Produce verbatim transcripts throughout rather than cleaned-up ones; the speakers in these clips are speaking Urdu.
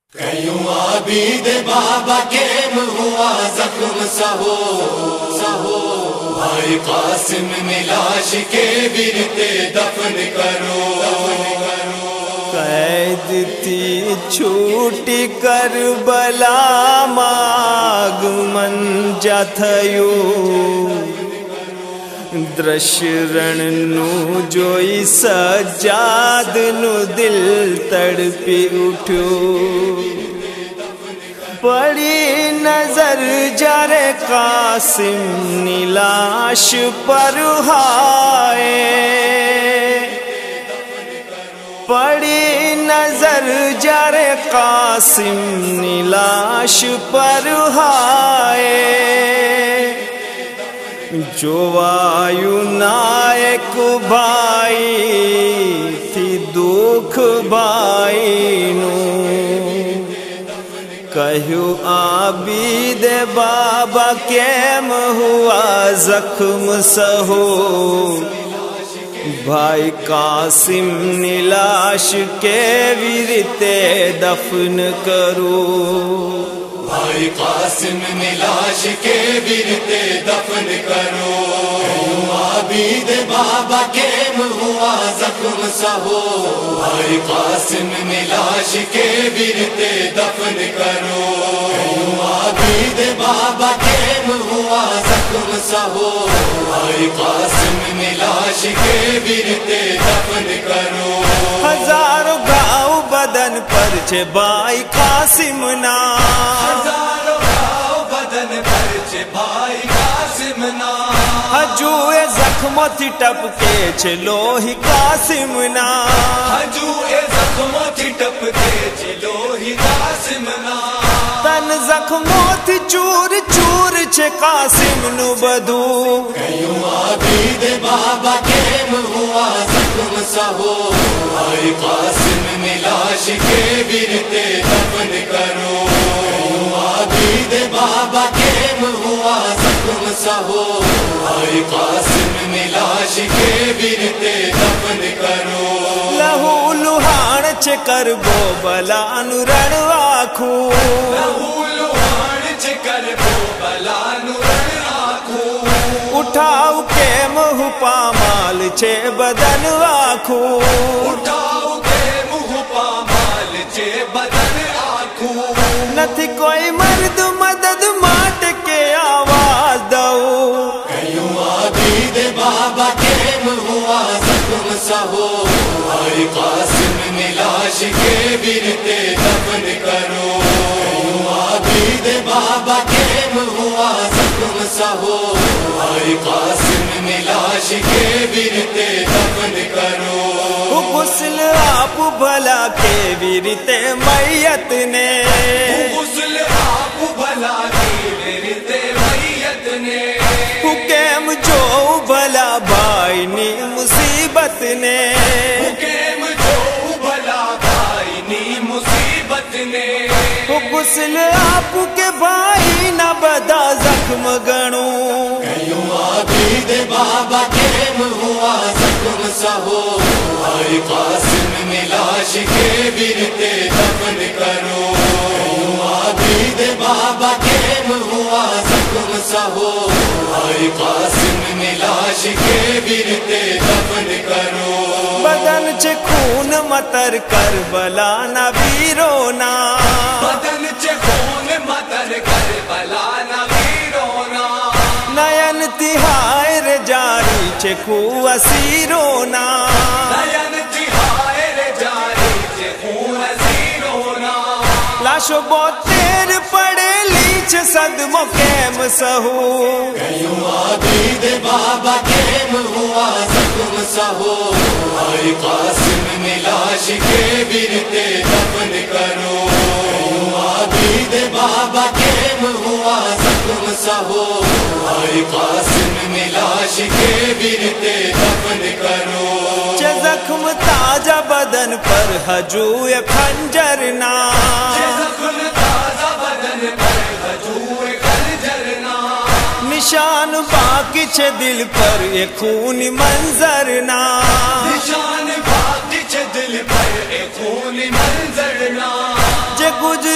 کیوں عابد بابا کیم ہوا زخم سہو سہو بھائی قاسم نے لاش کے ورتے دفن کرو قید تھی چھوٹی کربلا ماگمن جاتھیو درشرن نو جوئی سجاد نو دل تڑپی اٹھو بڑی نظر جارے قاسم نیلاش پر ہائے بڑی نظر جارے قاسم نیلاش پر ہائے جو وایو نائک بھائی تھی دکھ بھائی نو کہو عابد بابا کیم ہوا زخم سہو بھائی قاسم نیلاش کے ورتے دفن کرو بھائی قاسم نے لاش کے ورتے دفن کرو عابد بابا کیم ہوا زخم سہو بھائی قاسم نے لاش کے ورتے دفن کرو عابد بابا کیم ہوا زخم سہو بھائی قاسم نے لاش کے ورتے دفن کرو ہزاروں گاؤں بدن پر چھے بھائی قاسم نا ہزاروں گاؤں بدن پر چھے بھائی قاسم نا ہجوئے زخموں تھی ٹپ کے چھے لوہی قاسم نا ہجوئے زخموں تھی ٹپ کے چھے لوہی قاسم نا تن زخموں تھی چور چور چھے قاسم نو بدو کیوں عابد بابا کیم ہوا زخم سہو بھائی قاسم نے لاش کے ورتے دفن کرو عابد بابا کیم ہوا زخم سہو بھائی قاسم نے لاش کے ورتے دفن کرو لہو لہان چھے کربو بلا نو رڑواکھو لہو لہان چھے کربو بلا نو رڑواکھو اٹھاؤ کے مہ پامال چھے بدن واکھو اٹھاؤ کے مہ پامال چھے بدن آکھو نتھی کوئی مرد مدد مات کے آواز دو کیوں عابد بابا کیم ہوا زخم سہو بھائی قاسم نے لاش کے ورتے دفن کرو عابد بابا کیم ہوا زخم سہو بھائی قاسم نے لاش کے ورتے دفن کرو غسل آپ بھلا کے ورتے میت نے غسل آپ بھلا کے ورتے میت نے حکم جو بھلا بھائی نی مصیبت نے حکم جو بھلا بھائی نی مصیبت نے غسل آپ کے بھائی نہ بدا زخم گنو کیوں عابد بابا کیم ہوا زخم سہو بھائی قاسم نے لاش کے ورتے دفن کرو عابد بابا کیم ہوا زخم سہو بھائی قاسم نے لاش کے ورتے دفن کرو بدن چے خون متر کربلا نہ ویرونا بدن چے خون متر کربلا نہ ویرونا نین تہائر جاری چھے خو اسیرونا نین تہائر جاری چھے خو اسیرونا لاشو بہت تیر پڑے لیچ صدموں کیم سہو کیوں عابد بابا کیم ہوا زخم سہو بھائی قاسم نے لاش کے ورتے دفن کرو عابد بابا کیم ہوا زخم سہو بھائی قاسم نے لاش کے ورتے دفن کرو چے زخم تازہ بدن پر ہجوئے خنجرنا چے زخم تازہ بدن پر ہجوئے خنجرنا نشان باقی چھے دل پر یہ خونی منظرنا نشان باقی چھے دل پر یہ خونی منظرنا جے گجر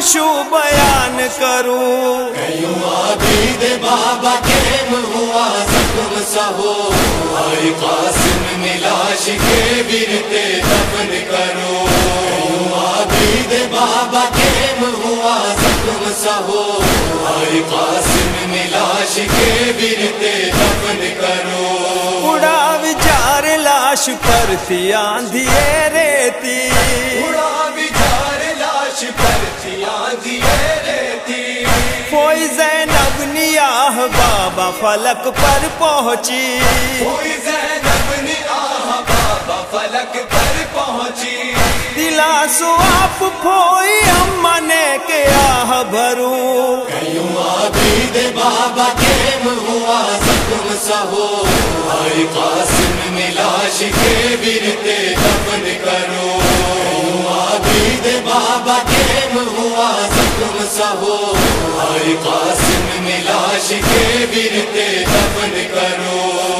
شو بیان کروں. کیوں عابد بابا کیم ہوا زخم سہو آئی قاسم میں لاش کے برتے دفن کرو. کیوں عابد بابا کیم ہوا زخم سہو آئی قاسم میں لاش کے برتے دفن کرو. اڑا وچار لاش پر تھی آندھی ریتی, اڑا بچار لاش پر تھی آندھی ریتی. کوئی زینب نیاہ بابا فلک پر پہنچی, کوئی زینب نے آہ بابا فلک پر پہنچی. دلا سو آپ پھوئی اما نے کے آہ بھروں. کیوں عابد بابا کیم ہوا زخم سہو آئی قاسم میں لاش کے برتے دفن کرو. کیوں عابد بابا کیم ہوا زخم سہو آئی قاسم میں لاش کے برتے دفن کرو.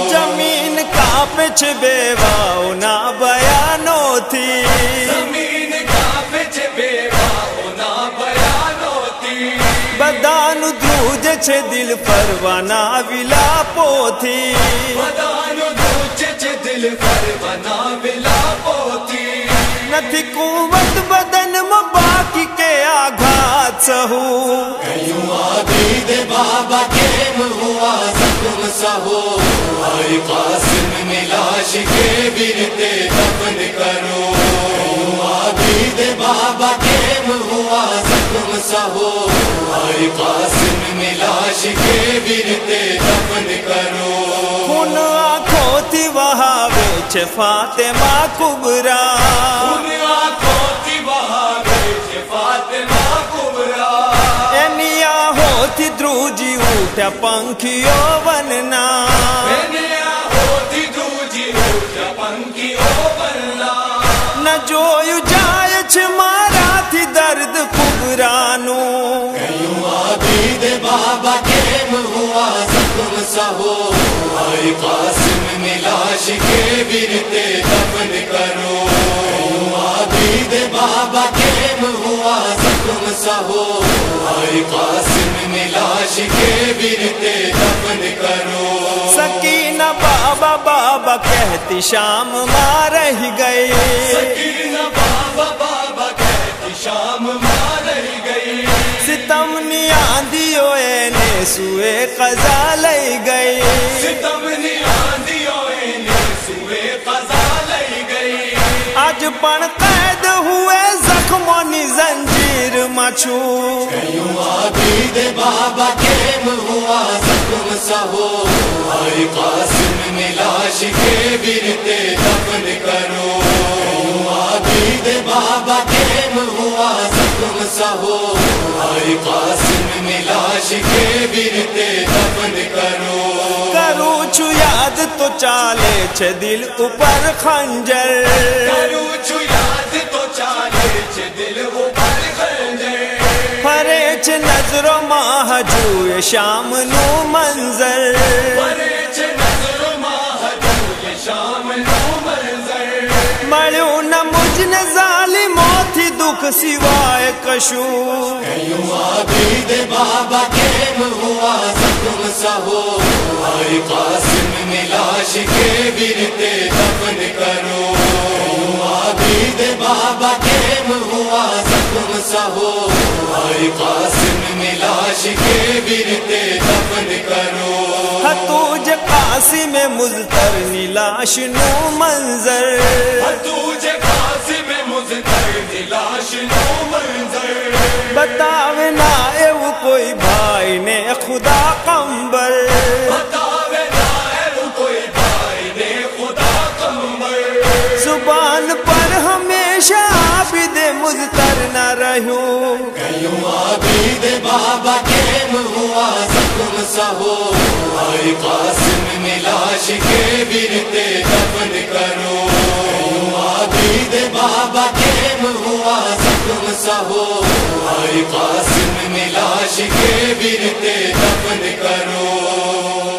زمین کانپے چھ بیواؤ نہ بیانو تھی, زمین کانپے چھ بیواؤ نہ بیانو تھی. بدان دروج چھ دل پروانہ ولاپو تھی, بدان دروج چھ دل پروانہ ولاپو تھی. نہ تھی قوت بدن میں باقی کے آگھات سہو. کیوں عابد بابا کیم ہوا زخم سہو آئی قاسم میں لاش کے برتے دفن کرو. کیوں عابد بابا کیم ہوا زخم سہو آئی قاسم میں لاش کے برتے دفن کرو. خون آنکھوں تھی وہاں ویچ فاطمہ کبرا, ان آنکھوں تھی وہاں بیچ فاطمہ کبرا. اینیا ہوتی دروجی اٹھا پنکھیو وننا, اینیا ہوتی دروجی اٹھا پنکھیو وننا. نہ جویو جائے چھ مارا تھی درد کبرانو. کیوں عابد بابا کیم ہوا زخم سہو آئی قاسم میں لاش کے برتے دفن کرو. کیوں عابد بابا کیم ہوا زخم سہو آئی قاسم میں لاش کے برتے دفن کرو. سکینہ بابا بابا کہتی شام ماں رہ گئی, سکینہ بابا بابا کہتی شام ماں رہ گئی. ستم نی آندھیو اینے سوئے قضا لئی گئی, ستم نی آندھیوں نے سوئے قضا لئی گئی. آج پن قید ہوئے زخموں نی زنجیر مچھو. کیوں عابد بابا کیم ہوا زخم سہو آئی قاسم میں لاش کے برتے دفن کرو. کیوں عابد بابا کیم ہوا زخم سہو آئی قاسم میں لاش کے برتے دفن کرو. کروں چھو یاد تو چالے چھ دل اوپر خنجر, کروں چھو یاد تو چالے چھ دل اوپر خنجر. پھرے چھ نظر و ماہ جوئے شام نو منظر, پرے چھ نظر ماہ جوئے شام نو منظر. مڑیو نہ مجھ نے ظالموں تھی دکھ سوائے کشو. کیوں عابد بابا کیم ہوا زخم سہو آئی قاسم میں لاش کے برتے دفن کرو. کیوں عابد بابا کیم ہوا زخم سہو آئی قاسم میں لاش کے برتے دفن کرو. تجھ قاسم مزتر نی لاش نو منظر, تجھے قاسم مزتر نی لاش نو منظر. بتاوے نہ اے وہ کوئی بھائی نے خدا قمبر, بتاوے نہ اے وہ کوئی بھائی نے خدا قمبر. زبان پر ہمیشہ عابد مزتر نہ رہوں. کیوں عابد بابا کیم ہوا زخم سہو آئی قاسم میں لاش کے برتے دفن کرو. کیوں عابد بابا کیم ہوا زخم سہو آئی قاسم میں لاش کے برتے دفن کرو.